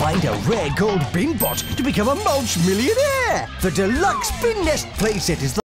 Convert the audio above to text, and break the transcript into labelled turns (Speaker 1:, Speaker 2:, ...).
Speaker 1: Find a rare gold bin bot to become a mulch millionaire. The Deluxe Bin Nest playset is the